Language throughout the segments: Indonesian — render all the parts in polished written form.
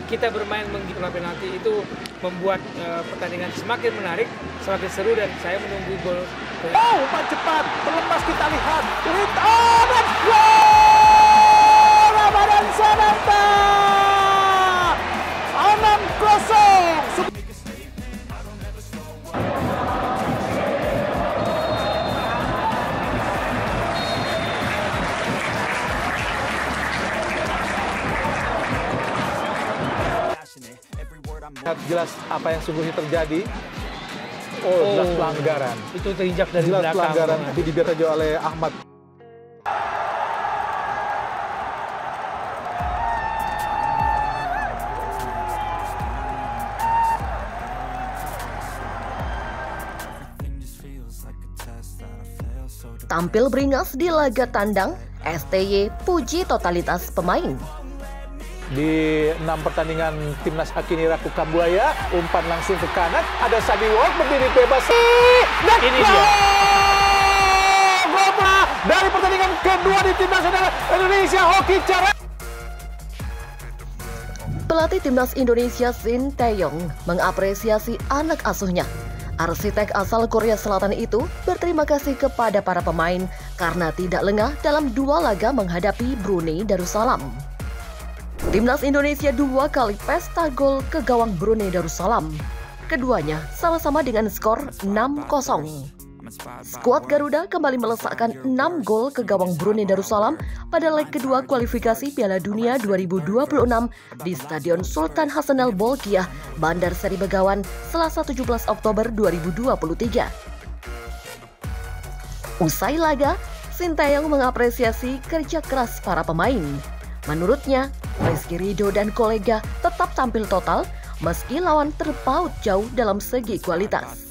kita bermain menggiring bola penalti itu membuat pertandingan semakin menarik, semakin seru, dan saya menunggu gol. Umpan cepat, terlepas kita lihat. Dan gol! Ramadan Sananta! 6-0. Jelas apa yang sungguhnya terjadi. Jelas pelanggaran. Itu terinjak dari jelas belakang. Pelanggaran itu dibiarkan saja oleh Ahmad. Tampil beringas di laga tandang, STY puji totalitas pemain. Di 6 pertandingan timnas Hakini Raku Kambuaya, umpan langsung ke kanan, ada Sadi Wong berdiri bebas. Dan ini dia. Gol dari pertandingan kedua di timnas Indonesia Hoki Cara. Pelatih timnas Indonesia Shin Tae-yong mengapresiasi anak asuhnya. Arsitek asal Korea Selatan itu berterima kasih kepada para pemain karena tidak lengah dalam 2 laga menghadapi Brunei Darussalam. Timnas Indonesia 2 kali pesta gol ke gawang Brunei Darussalam. Keduanya sama-sama dengan skor 6-0. Skuad Garuda kembali melesakkan 6 gol ke gawang Brunei Darussalam pada leg kedua kualifikasi Piala Dunia 2026 di Stadion Sultan Hassanal Bolkiah, Bandar Seri Begawan, Selasa 17 Oktober 2023. Usai laga, Shin Tae-yong mengapresiasi kerja keras para pemain. Menurutnya, Rizky Ridho dan kolega tetap tampil total meski lawan terpaut jauh dalam segi kualitas.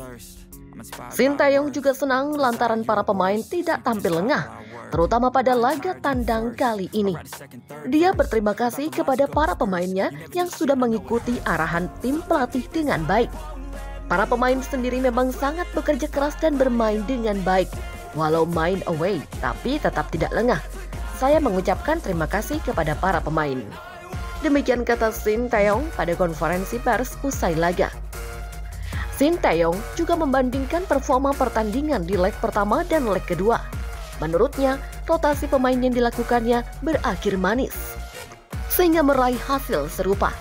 Shin Tae-yong juga senang lantaran para pemain tidak tampil lengah, terutama pada laga tandang kali ini. Dia berterima kasih kepada para pemainnya yang sudah mengikuti arahan tim pelatih dengan baik. Para pemain sendiri memang sangat bekerja keras dan bermain dengan baik, walau main away tapi tetap tidak lengah. Saya mengucapkan terima kasih kepada para pemain. Demikian kata Shin Tae-yong pada konferensi pers usai laga. Shin Tae-yong juga membandingkan performa pertandingan di leg pertama dan leg kedua. Menurutnya, rotasi pemain yang dilakukannya berakhir manis, sehingga meraih hasil serupa.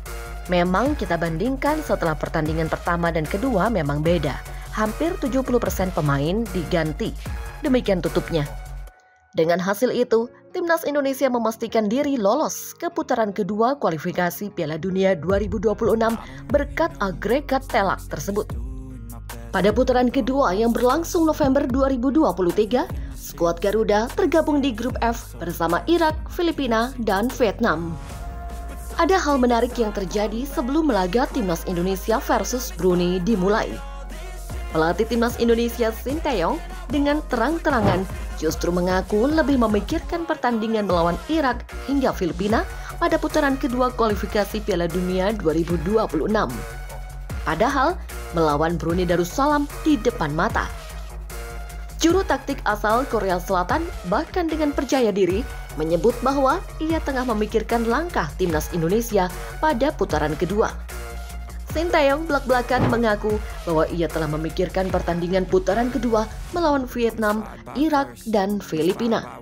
Memang kita bandingkan setelah pertandingan pertama dan kedua memang beda. Hampir 70% pemain diganti. Demikian tutupnya. Dengan hasil itu, timnas Indonesia memastikan diri lolos ke putaran kedua kualifikasi Piala Dunia 2026 berkat agregat telak tersebut. Pada putaran kedua yang berlangsung November 2023, skuad Garuda tergabung di grup F bersama Irak, Filipina, dan Vietnam. Ada hal menarik yang terjadi sebelum laga timnas Indonesia versus Brunei dimulai. Pelatih timnas Indonesia Shin Tae-yong dengan terang-terangan justru mengaku lebih memikirkan pertandingan melawan Irak hingga Filipina pada putaran kedua kualifikasi Piala Dunia 2026. Padahal melawan Brunei Darussalam di depan mata. Juru taktik asal Korea Selatan bahkan dengan percaya diri menyebut bahwa ia tengah memikirkan langkah timnas Indonesia pada putaran kedua. Shin Tae-yong belak-belakan mengaku bahwa ia telah memikirkan pertandingan putaran kedua melawan Vietnam, Irak, dan Filipina.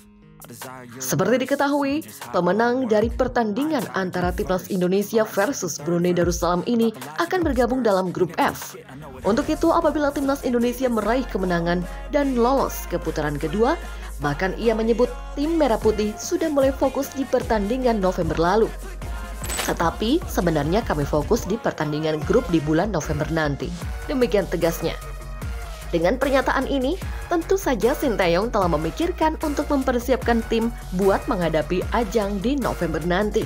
Seperti diketahui, pemenang dari pertandingan antara timnas Indonesia versus Brunei Darussalam ini akan bergabung dalam grup F. Untuk itu, apabila timnas Indonesia meraih kemenangan dan lolos ke putaran kedua, bahkan ia menyebut tim Merah Putih sudah mulai fokus di pertandingan November lalu. Tetapi sebenarnya kami fokus di pertandingan grup di bulan November nanti. Demikian tegasnya. Dengan pernyataan ini, tentu saja Shin Tae-yong telah memikirkan untuk mempersiapkan tim buat menghadapi ajang di November nanti.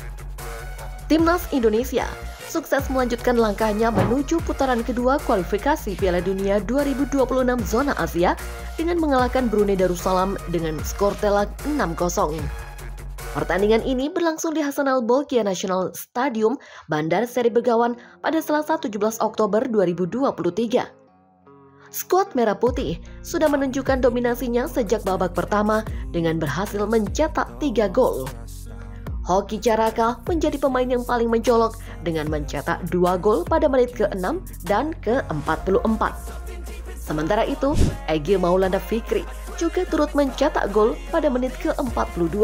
Timnas Indonesia sukses melanjutkan langkahnya menuju putaran kedua kualifikasi Piala Dunia 2026 zona Asia dengan mengalahkan Brunei Darussalam dengan skor telak 6-0. Pertandingan ini berlangsung di Hassanal Bolkiah National Stadium, Bandar Seri Begawan pada Selasa 17 Oktober 2023. Skuad Merah Putih sudah menunjukkan dominasinya sejak babak pertama dengan berhasil mencetak 3 gol. Hoki Caraka menjadi pemain yang paling mencolok dengan mencetak 2 gol pada menit ke-6 dan ke-44. Sementara itu, Egy Maulana Fikri juga turut mencetak gol pada menit ke-42.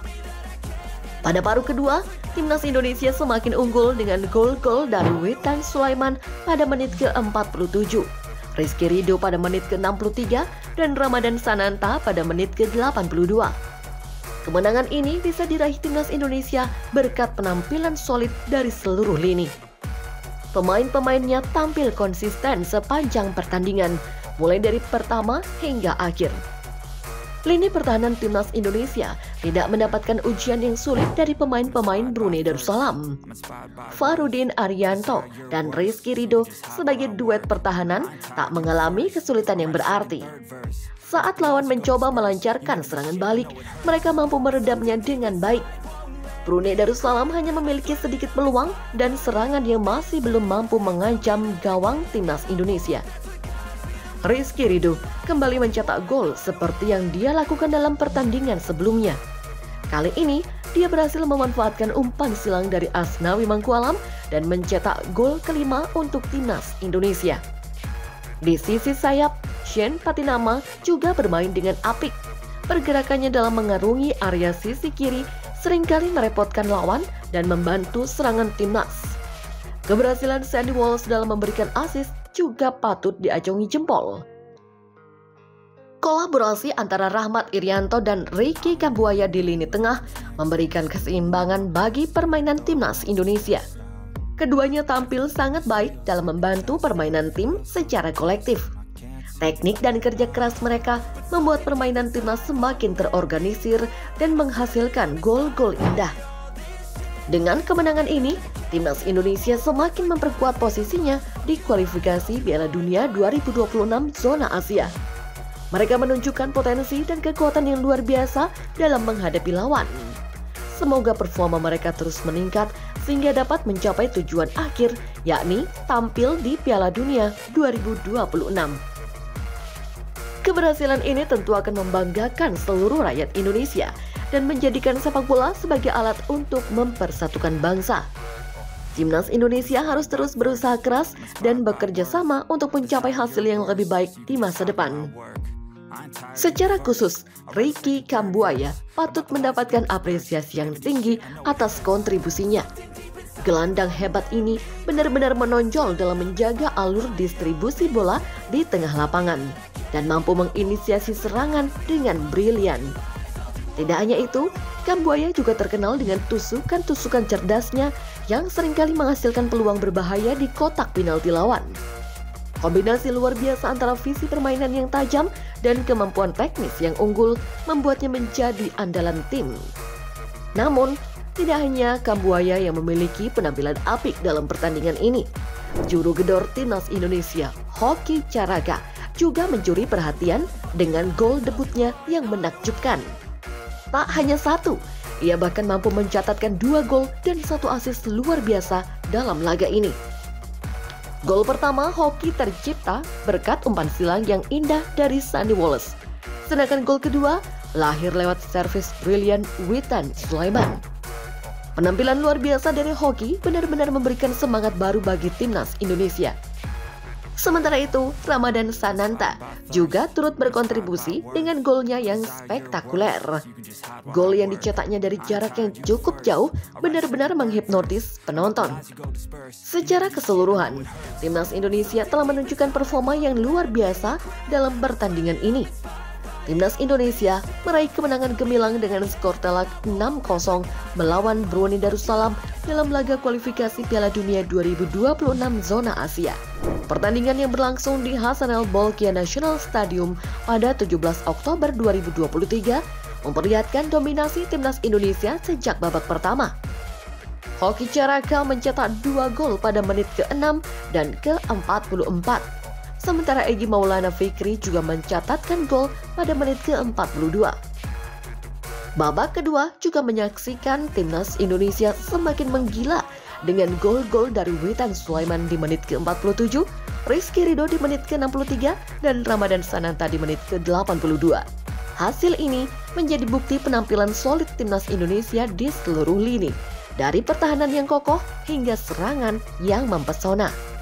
Pada paruh kedua, timnas Indonesia semakin unggul dengan gol-gol dari Witan Sulaiman pada menit ke-47, Rizky Ridho pada menit ke-63, dan Ramadan Sananta pada menit ke-82. Kemenangan ini bisa diraih timnas Indonesia berkat penampilan solid dari seluruh lini. Pemain-pemainnya tampil konsisten sepanjang pertandingan, mulai dari pertama hingga akhir. Lini pertahanan timnas Indonesia tidak mendapatkan ujian yang sulit dari pemain-pemain Brunei Darussalam. Farudin Arianto dan Rizky Ridho sebagai duet pertahanan tak mengalami kesulitan yang berarti. Saat lawan mencoba melancarkan serangan balik, mereka mampu meredamnya dengan baik. Brunei Darussalam hanya memiliki sedikit peluang dan serangan yang masih belum mampu mengancam gawang timnas Indonesia. Rizky Ridho kembali mencetak gol seperti yang dia lakukan dalam pertandingan sebelumnya. Kali ini, dia berhasil memanfaatkan umpan silang dari Asnawi Mangkualam dan mencetak gol kelima untuk timnas Indonesia. Di sisi sayap, Shen Patinama juga bermain dengan apik. Pergerakannya dalam mengarungi area sisi kiri seringkali merepotkan lawan dan membantu serangan timnas. Keberhasilan Sandy Walsh dalam memberikan assist juga patut diacungi jempol. Kolaborasi antara Rahmat Irianto dan Ricky Kambuaya di lini tengah memberikan keseimbangan bagi permainan timnas Indonesia. Keduanya tampil sangat baik dalam membantu permainan tim secara kolektif. Teknik dan kerja keras mereka membuat permainan timnas semakin terorganisir dan menghasilkan gol-gol indah. Dengan kemenangan ini, timnas Indonesia semakin memperkuat posisinya di kualifikasi Piala Dunia 2026 zona Asia. Mereka menunjukkan potensi dan kekuatan yang luar biasa dalam menghadapi lawan. Semoga performa mereka terus meningkat sehingga dapat mencapai tujuan akhir, yakni tampil di Piala Dunia 2026. Keberhasilan ini tentu akan membanggakan seluruh rakyat Indonesia dan menjadikan sepak bola sebagai alat untuk mempersatukan bangsa. Timnas Indonesia harus terus berusaha keras dan bekerja sama untuk mencapai hasil yang lebih baik di masa depan. Secara khusus, Ricky Kambuaya patut mendapatkan apresiasi yang tinggi atas kontribusinya. Gelandang hebat ini benar-benar menonjol dalam menjaga alur distribusi bola di tengah lapangan dan mampu menginisiasi serangan dengan brilian. Tidak hanya itu, Kambuaya juga terkenal dengan tusukan-tusukan cerdasnya yang seringkali menghasilkan peluang berbahaya di kotak penalti lawan. Kombinasi luar biasa antara visi permainan yang tajam dan kemampuan teknis yang unggul membuatnya menjadi andalan tim. Namun, tidak hanya Kambuaya yang memiliki penampilan apik dalam pertandingan ini. Juru gedor timnas Indonesia, Hoki Caraka, juga mencuri perhatian dengan gol debutnya yang menakjubkan. Tak hanya satu, ia bahkan mampu mencatatkan 2 gol dan 1 assist luar biasa dalam laga ini. Gol pertama Hoki tercipta berkat umpan silang yang indah dari Sandy Walsh. Sedangkan gol kedua lahir lewat servis brilian Witan Sulaiman. Penampilan luar biasa dari Hoki benar-benar memberikan semangat baru bagi timnas Indonesia. Sementara itu, Ramadan Sananta juga turut berkontribusi dengan golnya yang spektakuler. Gol yang dicetaknya dari jarak yang cukup jauh benar-benar menghipnotis penonton. Secara keseluruhan, timnas Indonesia telah menunjukkan performa yang luar biasa dalam pertandingan ini. Timnas Indonesia meraih kemenangan gemilang dengan skor telak 6-0 melawan Brunei Darussalam dalam laga kualifikasi Piala Dunia 2026 zona Asia. Pertandingan yang berlangsung di Hassanal Bolkiah National Stadium pada 17 Oktober 2023 memperlihatkan dominasi timnas Indonesia sejak babak pertama. Hoki Caraka mencetak 2 gol pada menit ke-6 dan ke-44. Sementara Egy Maulana Fikri juga mencatatkan gol pada menit ke-42. Babak kedua juga menyaksikan timnas Indonesia semakin menggila dengan gol-gol dari Witan Sulaiman di menit ke-47, Rizky Ridho di menit ke-63, dan Ramadan Sananta di menit ke-82. Hasil ini menjadi bukti penampilan solid timnas Indonesia di seluruh lini, dari pertahanan yang kokoh hingga serangan yang mempesona.